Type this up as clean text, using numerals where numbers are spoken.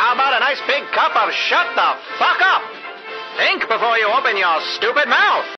How about a nice big cup of shut the fuck up? Think before you open your stupid mouth.